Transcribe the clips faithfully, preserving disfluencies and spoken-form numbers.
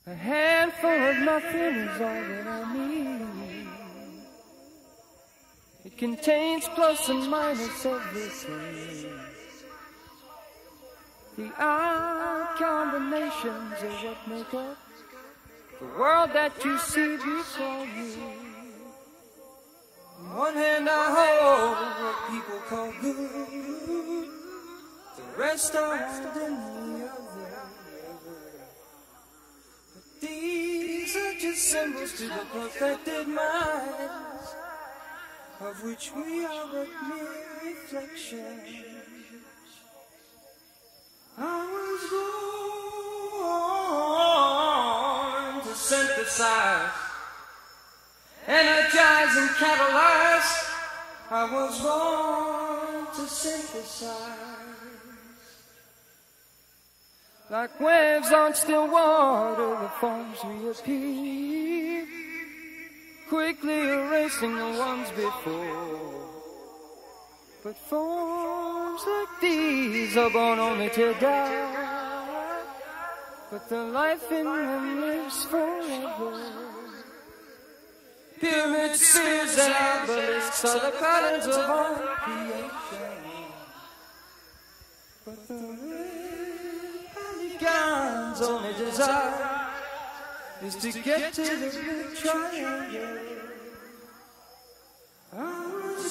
A handful of nothing is all that I need. It contains plus and minus everything. The odd combinations of what make up the world that you see before you. On one hand I hold what people call good, the rest are holding the other. But these are just symbols to the perfected minds, of which we are but mere reflections. I was born to synthesize, energize and catalyze. I was born to synthesize. Like waves on still water, the forms reappear, quickly erasing the ones before. But forms like these are born only to die, but the life in them lives forever. Pyramids, spheres, and obelisks are the patterns of all creation, but the red polygon's only desire is to get to the big triangle. I was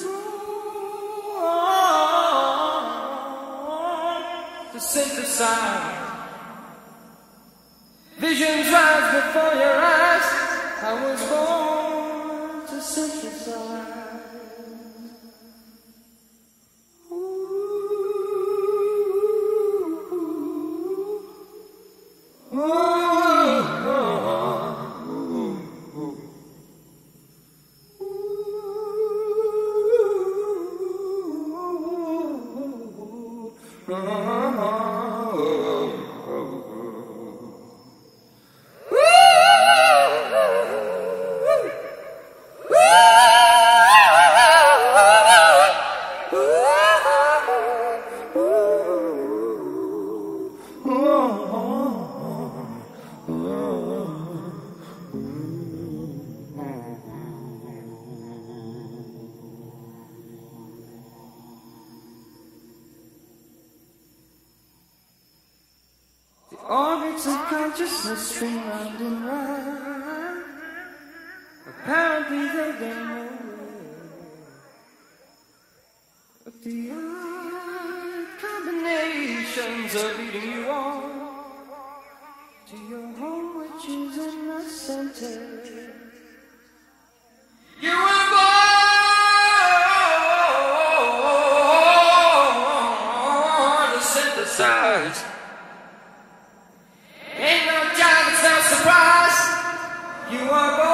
born to synthesize. Visions rise before your eyes. I was born to synthesize. Ooh, ooh, ooh, ooh, ooh. Orbits of consciousness spin round and round. Apparently they go nowhere, but the odd combinations are leading you on to your home, which is in the center. You were born to synthesize. Ain't no job, it's no surprise. You are born